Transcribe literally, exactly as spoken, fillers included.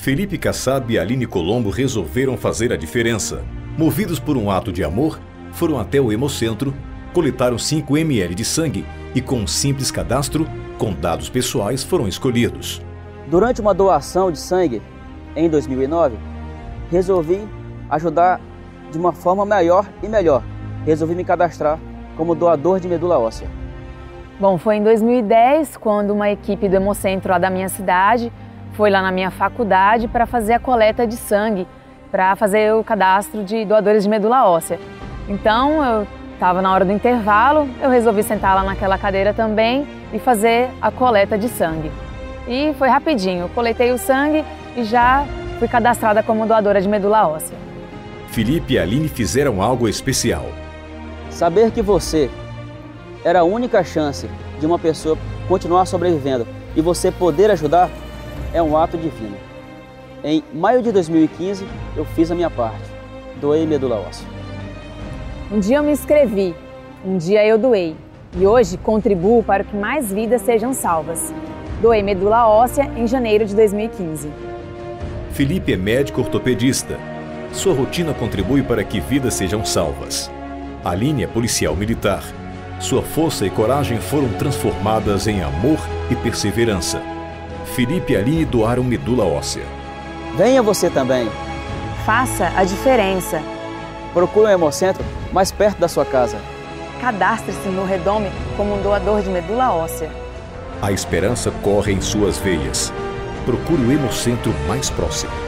Felipe Kassab e Aline Colombo resolveram fazer a diferença. Movidos por um ato de amor, foram até o Hemocentro, coletaram cinco mililitros de sangue e, com um simples cadastro, com dados pessoais, foram escolhidos. Durante uma doação de sangue, em dois mil e nove, resolvi ajudar de uma forma maior e melhor. Resolvi me cadastrar como doador de medula óssea. Bom, foi em dois mil e dez, quando uma equipe do Hemocentro lá da minha cidade foi lá na minha faculdade para fazer a coleta de sangue, para fazer o cadastro de doadores de medula óssea. Então, eu estava na hora do intervalo, eu resolvi sentar lá naquela cadeira também e fazer a coleta de sangue. E foi rapidinho, eu coletei o sangue e já fui cadastrada como doadora de medula óssea. Felipe e Aline fizeram algo especial. Saber que você era a única chance de uma pessoa continuar sobrevivendo e você poder ajudar é um ato divino. Em maio de dois mil e quinze, eu fiz a minha parte. Doei medula óssea. Um dia eu me inscrevi, um dia eu doei. E hoje contribuo para que mais vidas sejam salvas. Doei medula óssea em janeiro de dois mil e quinze. Felipe é médico ortopedista. Sua rotina contribui para que vidas sejam salvas. Aline é policial militar. Sua força e coragem foram transformadas em amor e perseverança. Felipe e Aline doaram medula óssea. Venha você também. Faça a diferença. Procure um Hemocentro mais perto da sua casa. Cadastre-se no Redome como um doador de medula óssea. A esperança corre em suas veias. Procure o Hemocentro mais próximo.